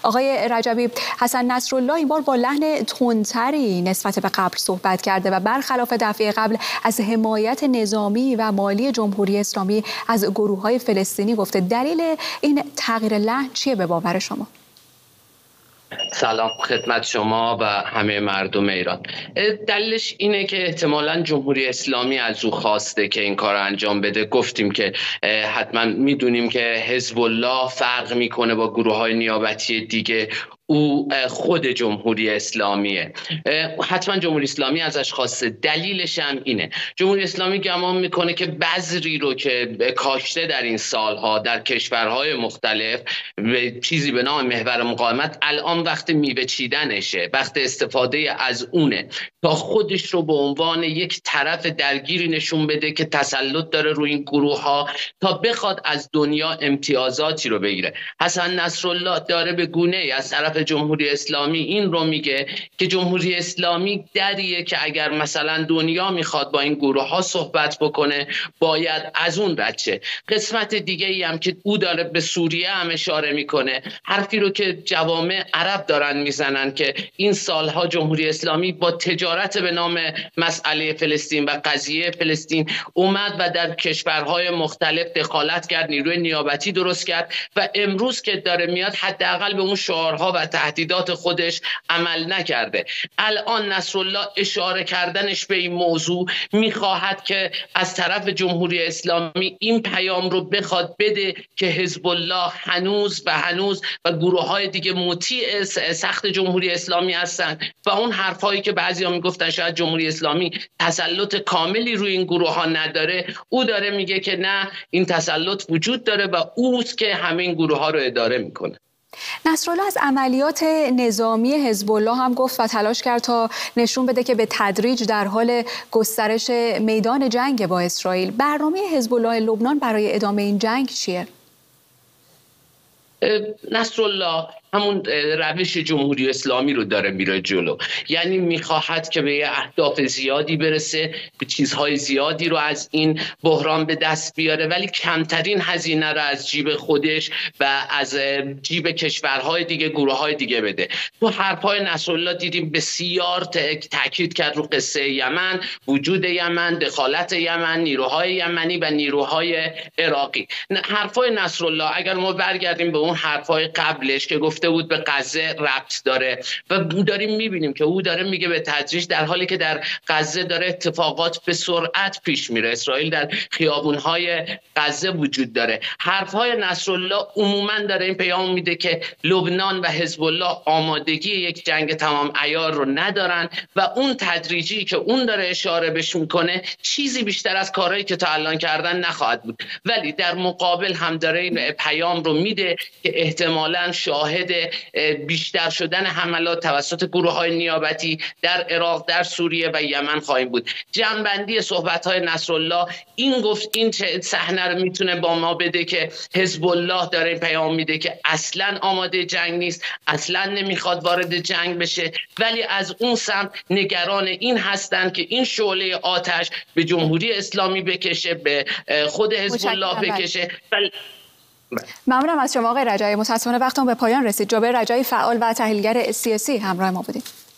آقای رجبی، حسن نصرالله این بار با لحن تندتری نسبت به قبل صحبت کرده و برخلاف دفعه قبل از حمایت نظامی و مالی جمهوری اسلامی از گروه‌های فلسطینی گفته. دلیل این تغییر لحن چیه به باور شما؟ سلام خدمت شما و همه مردم ایران. دلیلش اینه که احتمالاً جمهوری اسلامی از او خواسته که این کار انجام بده. گفتیم که حتما میدونیم که حزب الله فرق میکنه با گروه‌های نیابتی دیگه. او خود جمهوری اسلامیه. حتما جمهوری اسلامی ازش خواسته. دلیلش هم اینه. جمهوری اسلامی گمان میکنه که بذری رو که کاشته در این سالها در کشورهای مختلف چیزی به نام محور مقاومت، الان وقت میوه چیدنشه، وقت استفاده از اونه تا خودش رو به عنوان یک طرف درگیری نشون بده که تسلط داره روی این گروه ها تا بخواد از دنیا امتیازاتی رو بگیره. حسن نصرالله داره به گونه‌ای از طرف جمهوری اسلامی این رو میگه که جمهوری اسلامی دریه که اگر مثلا دنیا میخواد با این گروه ها صحبت بکنه باید از اون رد شه. قسمت دیگه ای هم که او داره به سوریه هم اشاره میکنه، حرفی رو که جوامع عرب دارن میزنن که این سالها جمهوری اسلامی با تجارت به نام مسئله فلسطین و قضیه فلسطین اومد و در کشورهای مختلف دخالت کرد، نیروی نیابتی درست کرد و امروز که داره میاد حداقل به اون شعارها و تهدیدات خودش عمل نکرده. الان نصرالله اشاره کردنش به این موضوع میخواهد که از طرف جمهوری اسلامی این پیام رو بخواد بده که حزب الله هنوز و گروه‌های دیگه مطیع سخت جمهوری اسلامی هستن و اون حرفایی که بعضیا میگفتن شاید جمهوری اسلامی تسلط کاملی روی این گروه‌ها نداره، او داره میگه که نه، این تسلط وجود داره و اوست که همه این گروه‌ها رو اداره میکنه. نصرالله از عملیات نظامی حزب الله هم گفت و تلاش کرد تا نشون بده که به تدریج در حال گسترش میدان جنگ با اسرائیل. برنامه حزب الله لبنان برای ادامه این جنگ چیه؟ نصرالله همون روش جمهوری اسلامی رو داره میره جلو، یعنی میخواهد که به اهداف زیادی برسه، به چیزهای زیادی رو از این بحران به دست بیاره، ولی کمترین هزینه رو از جیب خودش و از جیب کشورهای دیگه، گروههای دیگه بده. تو حرفهای نصرالله دیدیم بسیار تاکید کرد رو قصه یمن، وجود یمن، دخالت یمن، نیروهای یمنی و نیروهای عراقی. حرفهای نصرالله اگر ما برگردیم به اون حرفهای قبلش که گفت بود به غزه ربط داره و داریم میبینیم که او داره میگه به تدریج، در حالی که در غزه داره اتفاقات به سرعت پیش میره، اسرائیل در خیابونهای غزه وجود داره. حرفهای نصرالله عموما داره این پیام میده که لبنان و حزب الله آمادگی یک جنگ تمام عیار رو ندارن و اون تدریجی که اون داره اشاره بهش میکنه چیزی بیشتر از کارهایی که تا الان کردن نخواهد بود، ولی در مقابل هم داره این پیام رو میده که احتمالاً شاهد بیشتر شدن حملات توسط گروه‌های نیابتی در عراق، در سوریه و یمن خواهیم بود. جنبندی صحبت‌های نصرالله این گفت، این صحنه رو میتونه با ما بده که حزب الله داره این پیام میده که اصلاً آماده جنگ نیست، اصلاً نمیخواد وارد جنگ بشه، ولی از اون سمت نگران این هستن که این شعله آتش به جمهوری اسلامی بکشه، به خود حزب الله بکشه. ممنونم از شما آقای رجایی. متاسفانه وقتمون به پایان رسید. جابر رجایی، فعال و تحلیلگر سیاسی، همراه ما بودید.